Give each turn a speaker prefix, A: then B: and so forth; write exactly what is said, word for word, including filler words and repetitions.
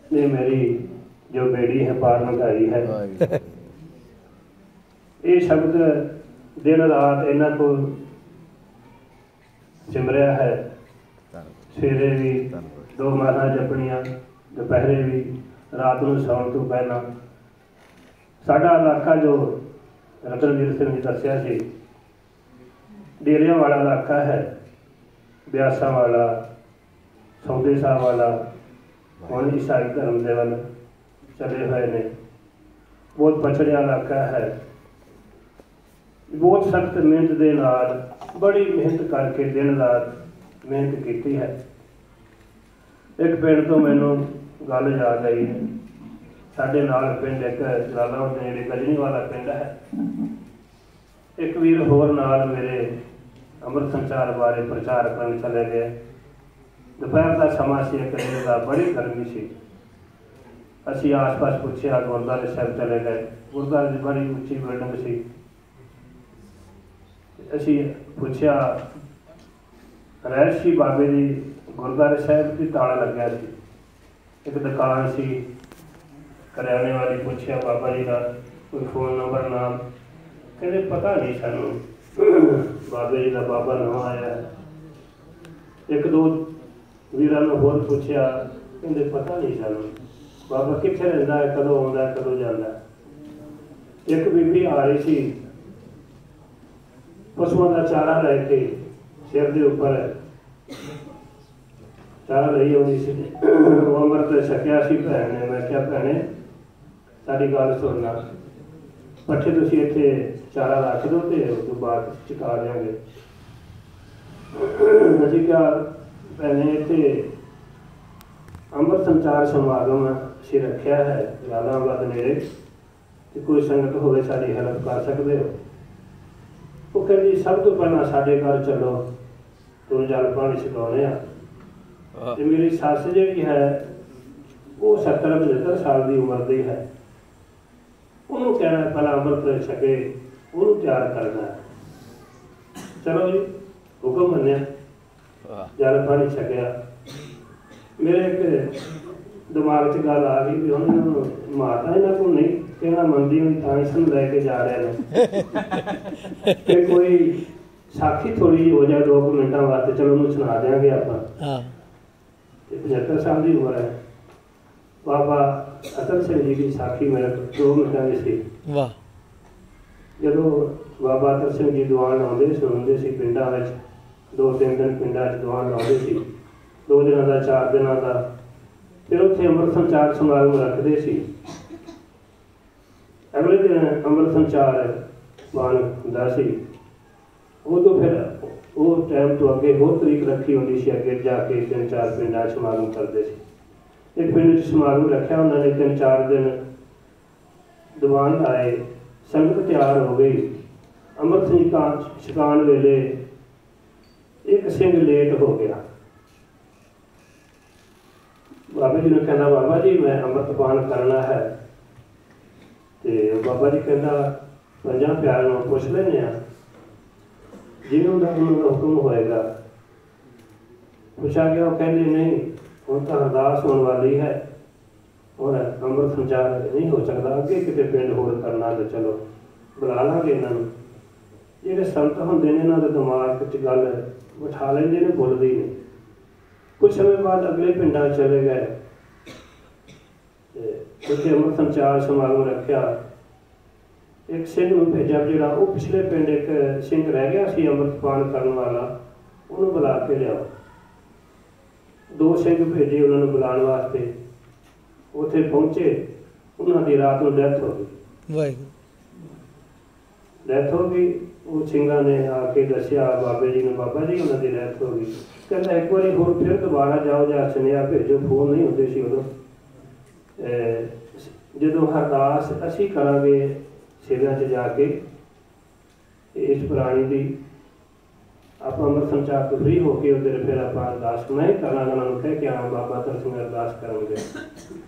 A: ने मेरी जो बेड़ी है पार लगाई है। ये शब्द दिन रात इन्हां को सिमरिया है, सवेरे भी दो माला जपनियां, दोपहरे भी, रात को सौण तो पहला। साडा इलाका जो रतनवीर सिंह जी दस्सिया सी, डेरिया वाला इलाका है, ब्यासा वाला, सौदे साहब वाला, हुण ईसाई धर्म दे वल चले हुए ने। बहुत पछड़िया इलाका है। बहुत सख्त मेहनत दे नाल बड़ी मेहनत करके दिन रात मेहनत की है। एक पिंड तो मैनू गल याद आई है, साडे नाल पिंड एक जलालाबाद दे नेड़े गजनी वाला पिंड है। एक वीर होर नाल मेरे अमृत संचार बारे प्रचार करने चले गए। दोपहर का समा सी, एक दिन का बड़ी गर्मी सी। असी आस पास पूछया, गुरुद्वारे साहब चले गए। गुरुद्वारे की बड़ी उच्ची बिल्डिंग सी। असी पूछया, रहसी बाबे की गुरुद्वारे साहब की ताला लग्या सी। एक दुकान सी करियाने वाली। पूछया बाबा जी का कोई फोन नंबर नाम, कहते पता नहीं सानू, बाबे जी का बाबा नवा आया। एक दो वीरां नूं होर पूछया, कहते पता नहीं सानू बाबा कित्थे रहिंदा है, कदों आउंदा है, कदों जांदा है। एक बीबी आ रही सी पशुओं का चारा लैके, सिर के उपर चारा लई आउंदी सी। वो अमृत छकिया सी भैन ने। मैं क्या भैने साडी गल सुनना, पट्ठे तुसीं इत्थे चारा रख दो तो उस तो बाद चुका देंगे। असीं क्या भैने इत्थे अमृत संचार समागम असीं रखिया है जलालाबाद नेड़े, तो कोई संगत होवे साडी हेल्प कर सकते हो? वो कहती सब तो पहला साडे घर चलो, तुम जल पानी छकाने आ। मेरी सस जी है वो सत्तर पचहत्तर साल की उम्र की है। उन्होंने कहना पहला अमृत छके, उन्होंने तैयार करना। चलो जी हुक्म मन्या, जल पानी छकिया। मेरे एक दिमाग च गल आ गई भी हम माता इन्हों को नहीं कहना मंदी हुई तां सन लैके जा रहे हैं कि कोई साखी थोड़ी हो जाए दो मिनटा वास्ते, चलो उन्होंने सुना देंगे आप। पचहत्तर साल की उम्र है। बाबा अटल सिंह जी की साखी मेरे दो मिनटा की सी। जो बाबा अटल सिंह जी दीवान लाते सुनते सी पिंडा में, दो तीन दिन पिंडा दीवान लाते सी, दो दिन का चार दिन का। फिर उत्थे अमृत संचार समागम रखते सी। अगले दिन अमृत संचार बाण हुंदा सी। वो तो फिर वो टाइम तो अगे होर तरीक रखी होंदी सी, अगे जाके तीन चार पिंडा समागम करते सी। एक पिंड च समागम रखा उन्होंने, तीन चार दिन दीवान लाए, संगत तैयार हो गई। अमृत छकान वेले एक सिंह लेट हो गया। बाबा जी ने कहना, बाबा जी मैं अमृतपान करना है। तो बाबा जी कहना पंजा प्यार पूछ लेने, जिवें उन्होंने हुक्म होएगा। पूछा गया, वो कहते नहीं हम तो अरदास होने वाली है और अमृत संचार नहीं हो सकता, अगे कितने पिंड होर करना तो चलो बुला लांगे इन्होंने। जेडे संत होंदे ने इन्हों के दिमाग च गल बिठा लेंदे ने, भुलदी नहीं। कुछ समय बाद अगले पिंडा चले गए, उत्थे अमृत संचार समागम रखा। एक सिंह नूं भेजा जिहड़ा वो पिछले पिंड एक सिंह रह गया सी अमृतपान करने वाला, उन्होंने बुला के लिया। दो सिंह भेजे उन्होंने बुलाने वास्ते। उत्थे पहुंचे, उन्होंने रात को डैथ हो गई। डैथ हो गई। वो सिंघा ने आके दसिया बाबे जी ने, बाबा जी उन्होंने डैथ हो गई। कहता एक बार होर फिर दोबारा जाओ या सुनिया भेजो, फोन नहीं होंगे सी उदों। जो अरदास असी करांगे सेवियां च जाके इस प्राणी की, आप अमृत संचार तो फ्री होके उधर फिर आप अरदास मैं ही करांगा, उन्होंने कह के आना बाबा अटल सिंह अरदास करेंगे।